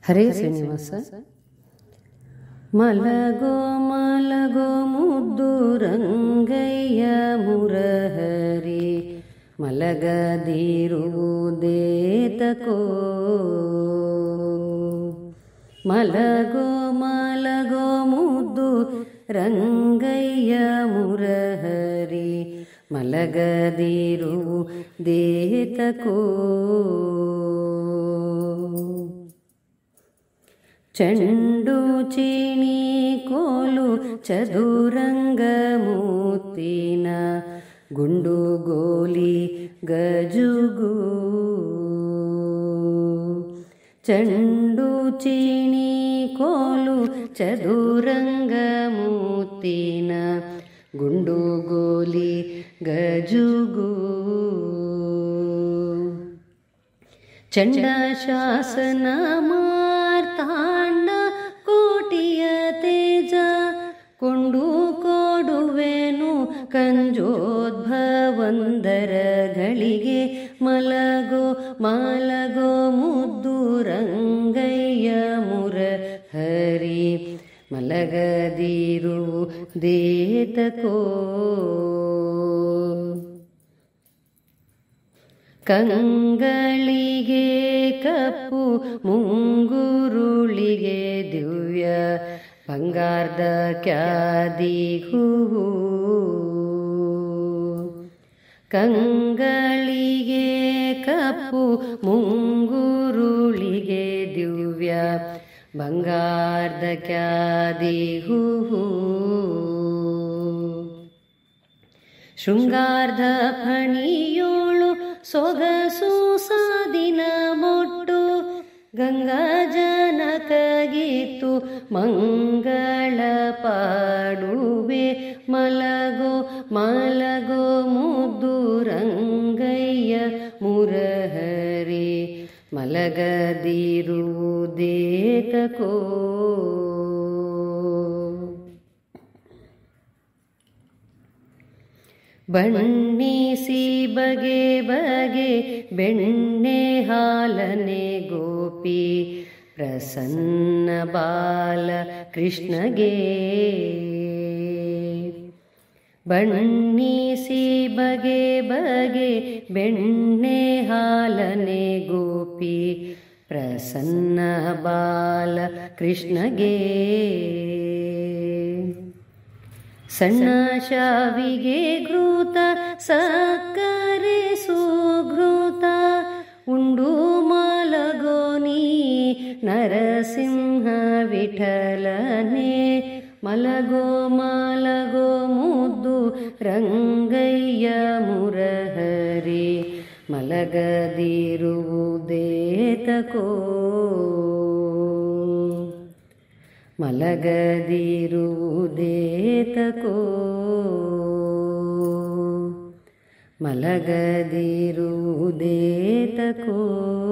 ಹರೇ ಶ್ರೀನಿವಾಸ. ಮಲಗೋ ಮಲಗೋ ಮುದ್ದು ರಂಗಯ್ಯ ಮುರಹರಿ, ಮಲಗದಿರುವುದೇತಕೋ. ಮಲಗೋ ಮಲಗೋ ಮುದ್ದು ರಂಗಯ್ಯ ಮುರಹರಿ, ಮಲಗದಿರುವುದೇತಕೋ. ಚೆಂಡು ಚೀಣಿ ಕೋಲು ಚದುರಂಗ ಮೂತಿನ, ಗುಂಡು ಗೋಲಿ ಗಜುಗು. ಚೆಂಡು ಚೀಣಿ ಕೋಲು ಚದುರಂಗ ಮೂತಿನ, ಗುಂಡು ಗೋಲಿ ಗಜುಗು. ಚಂಡ ಶಾಸನ ಮಾರ್ತಾಂಡ ಕೋಟಿಯ ತೇಜ, ಕೊಂಡು ಕೊಡುವೆನು ಕಂಜೋದ್ಭವಂದರಗಳಿಗೆ. ಮಲಗೋ ಮಲಗೋ ಮುದ್ದು ರಂಗಯ್ಯ ಮುರಹರಿ, ಮಲಗದಿರುವುದೇತಕೋ. ಕಂಗಳಿಗೆ ಕಪ್ಪು ಮುಂಗುರುಳಿಗೆ ದಿವ್ಯ ಬಂಗಾರದ ಕ್ಯಾದಿ ಹೂವು. ಕಂಗಳಿಗೆ ಕಪ್ಪು ಮುಂಗುರುಳಿಗೆ ದಿವ್ಯ ಬಂಗಾರದ ಕ್ಯಾದಿ ಹೂವು. ಶೃಂಗಾರ್ಧ ಫಣಿಯೋಳು ಸೊಗಸು ಸಾದಿನ ಮೊಟ್ಟು, ಗಂಗಾ ಜನಕಗೀತು ಮಂಗಳ ಪಾಡುವೆ. ಮಲಗೋ ಮಲಗೋ ಮುದ್ದು ರಂಗಯ್ಯ ಮುರಹರಿ, ಮಲಗದಿರುವುದೇತಕೋ. ಬಣ್ಣಿಸಿ ಬಗೆ ಬಗೆ ಬೆಣ್ಣೆ ಹಾಲನೆ ಗೋಪಿ, ಪ್ರಸನ್ನ ಬಾಲ ಕೃಷ್ಣಗೆ. ಬಣ್ಣಿಸಿ ಬಗೆ ಬಗೆ ಬೆಣ್ಣೆ ಹಾಲನೆ ಗೋಪಿ, ಪ್ರಸನ್ನ ಬಾಲ ಕೃಷ್ಣಗೆ. ಸಣ್ಣ ಶಾವಿಗೆ ಘೃತ ಸಕ್ಕರೆ ಸುಘೃತ, ಉಂಡು ಮಲಗೋ ನೀ ನರಸಿಂಹ ವಿಠಲನೆ. ಮಲಗೋ ಮಲಗೋ ಮುದ್ದು ರಂಗಯ್ಯ ಮುರಹರಿ, ಮಲಗದಿರುವುದೇತಕೋ. ಮಲಗದಿರುವುದೇತಕೋ. ಮಲಗದಿರುವುದೇತಕೋ.